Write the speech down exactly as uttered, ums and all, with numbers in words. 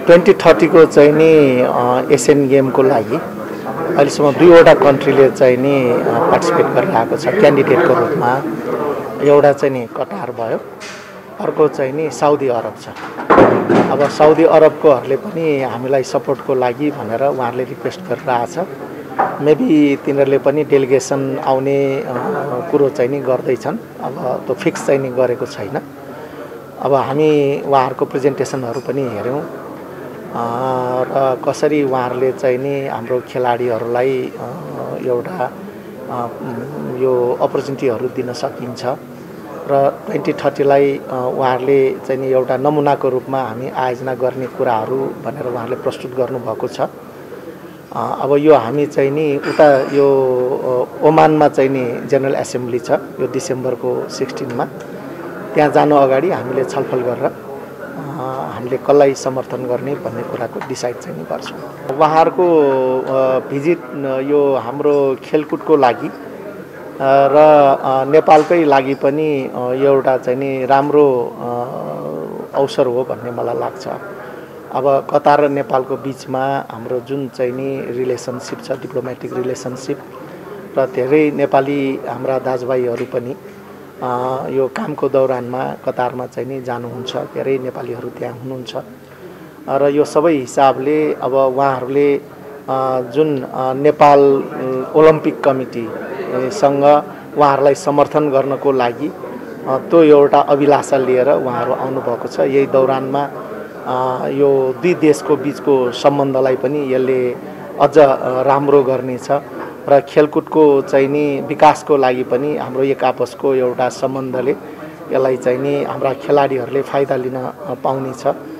Twenty thirty को चाहिँ नि एसियन गेमको लागि अहिलेसम्म दुईवटा कन्ट्रीले चाहिँ नि पार्टिसिपेट गरिरहेको छ क्यान्डिडेटको रूपमा। एउटा चाहिँ नि कतार भयो, अर्को चाहिँ नि साउदी अरब छ। अब साउदी अरबकोहरूले पनि हामीलाई सपोर्टको लागि भनेर उहाँहरूले रिक्वेस्ट गरिरहेछ। मेबी तिनीहरूले पनि डेलिगेसन आउने कुरो चाहिँ नि गर्दैछन्। अब त्यो फिक्स चाहिँ नि गरेको छैन। अब हामी उहाँहरूको प्रेजेन्टेसनहरू पनि हेऱ्यौँ र कसरी उहाँहरूले चाहिँ नि हाम्रो खेलाडीहरूलाई एउटा यो अपर्च्युनिटीहरू दिन सकिन्छ र ट्वेन्टी थर्टीलाई उहाँहरूले चाहिँ नि एउटा नमुनाको रूपमा हामी आयोजना गर्ने कुराहरू भनेर उहाँहरूले प्रस्तुत गर्नुभएको छ। अब यो हामी चाहिँ नि उता यो ओमानमा चाहिँ नि जेनरल एसेम्ब्ली छ यो डिसेम्बरको सिक्सटिनमा, त्यहाँ जानु अगाडि हामीले छलफल गरेर हामीले कसलाई समर्थन गर्ने भन्ने कुराको डिसाइड चाहिँ नि गर्छौँ। उहाँहरूको भिजिट यो हाम्रो खेलकुदको लागि र नेपालकै लागि पनि एउटा चाहिँ नि राम्रो अवसर हो भन्ने मलाई लाग्छ। अब कतार र नेपालको बिचमा हाम्रो जुन चाहिँ नि रिलेसनसिप छ, डिप्लोमेटिक रिलेसनसिप, र धेरै नेपाली हाम्रा दाजुभाइहरू पनि यो कामको दौरानमा कतारमा चाहिँ नि जानुहुन्छ, धेरै नेपालीहरू त्यहाँ हुनुहुन्छ र यो सबै हिसाबले अब उहाँहरूले जुन नेपाल ओलम्पिक कमिटीसँग उहाँहरूलाई समर्थन गर्नको लागि त्यो एउटा अभिलाषा लिएर उहाँहरू आउनुभएको छ। यही दौरानमा यो दुई देशको बिचको सम्बन्धलाई पनि यसले अझ राम्रो गर्नेछ र खेलकुदको चाहिँ नि विकासको लागि पनि हाम्रो एक आपसको एउटा सम्बन्धले यसलाई चाहिँ नि हाम्रा खेलाडीहरूले फाइदा लिन पाउनेछ।